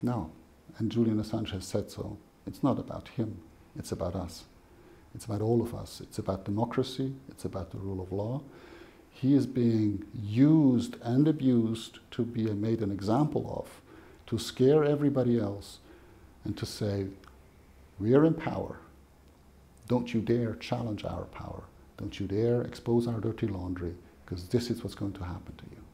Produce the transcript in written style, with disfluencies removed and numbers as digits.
No. And Julian Assange has said so. It's not about him. It's about us. It's about all of us. It's about democracy. It's about the rule of law. He is being used and abused to be made an example of, to scare everybody else and to say, we are in power. Don't you dare challenge our power. Don't you dare expose our dirty laundry, because this is what's going to happen to you.